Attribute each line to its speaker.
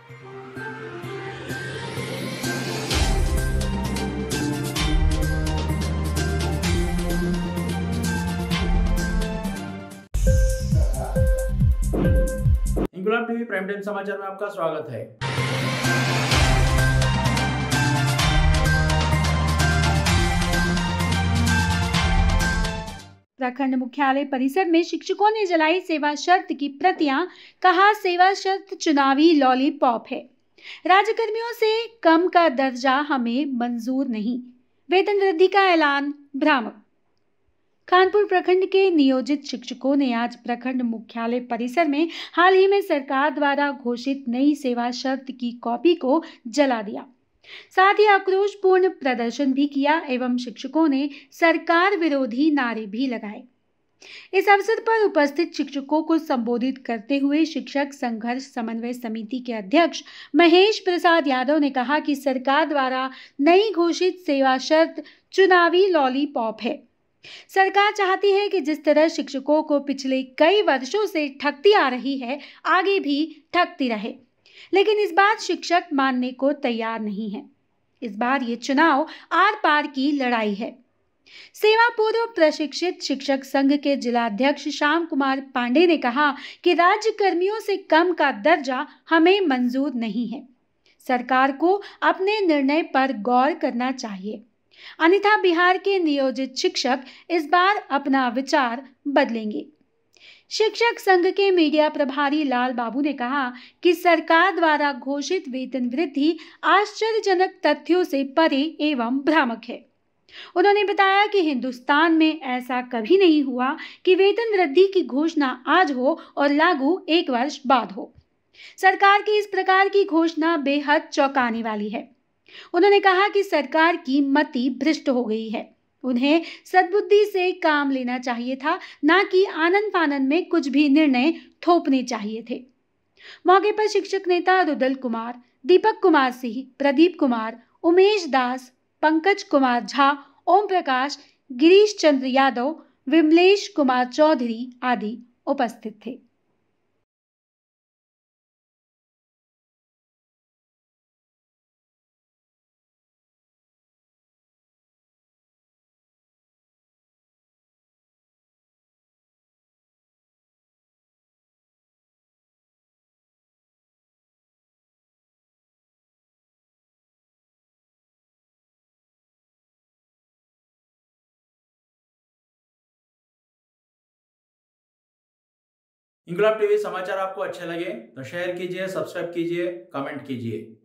Speaker 1: इंकुलाब TV prime time समाचार में आपका स्वागत है।
Speaker 2: प्रखंड मुख्यालय परिसर में शिक्षकों ने जलाई सेवा शर्त की प्रतियां। कहा, सेवा शर्त चुनावी लॉलीपॉप है। राज्यकर्मियों से कम का दर्जा हमें मंजूर नहीं। वेतन वृद्धि का ऐलान भ्रामक। कानपुर प्रखंड के नियोजित शिक्षकों ने आज प्रखंड मुख्यालय परिसर में हाल ही में सरकार द्वारा घोषित नई सेवा शर्त की कॉपी को जला दिया। साथ ही आक्रोशपूर्ण प्रदर्शन भी किया एवं शिक्षकों ने सरकार विरोधी नारे भी लगाए। इस अवसर पर उपस्थित शिक्षकों को संबोधित करते हुए शिक्षक संघर्ष समन्वय समिति के अध्यक्ष महेश प्रसाद यादव ने कहा कि सरकार द्वारा नई घोषित सेवा शर्त चुनावी लॉलीपॉप है। सरकार चाहती है कि जिस तरह शिक्षकों को पिछले कई वर्षों से ठगती आ रही है, आगे भी ठगती रहे, लेकिन इस बार शिक्षक मानने को तैयार नहीं है। इस बार ये चुनाव आर पार की लड़ाई है। सेवा पूर्व प्रशिक्षित शिक्षक संघ के जिलाध्यक्ष श्याम कुमार पांडे ने कहा कि राज्य कर्मियों से कम का दर्जा हमें मंजूर नहीं है। सरकार को अपने निर्णय पर गौर करना चाहिए, अन्यथा बिहार के नियोजित शिक्षक इस बार अपना विचार बदलेंगे। शिक्षक संघ के मीडिया प्रभारी लाल बाबू ने कहा कि सरकार द्वारा घोषित वेतन वृद्धि आश्चर्यजनक तथ्यों से परे एवं भ्रामक है। उन्होंने बताया कि हिंदुस्तान में ऐसा कभी नहीं हुआ कि वेतन वृद्धि की घोषणा आज हो और लागू 1 वर्ष बाद हो। सरकार की इस प्रकार की घोषणा बेहद चौंकाने वाली है। उन्होंने कहा कि सरकार की मति भ्रष्ट हो गई है। उन्हें सद्बुद्धि से काम लेना चाहिए था, ना कि आनन फानन में कुछ भी निर्णय थोपने चाहिए थे। मौके पर शिक्षक नेता रुदल कुमार, दीपक कुमार सिंह, प्रदीप कुमार, उमेश दास, पंकज कुमार झा, ओम प्रकाश, गिरीश चंद्र यादव, विमलेश कुमार चौधरी आदि उपस्थित थे।
Speaker 1: इंकुलाब टीवी समाचार आपको अच्छे लगे तो शेयर कीजिए, सब्सक्राइब कीजिए, कमेंट कीजिए।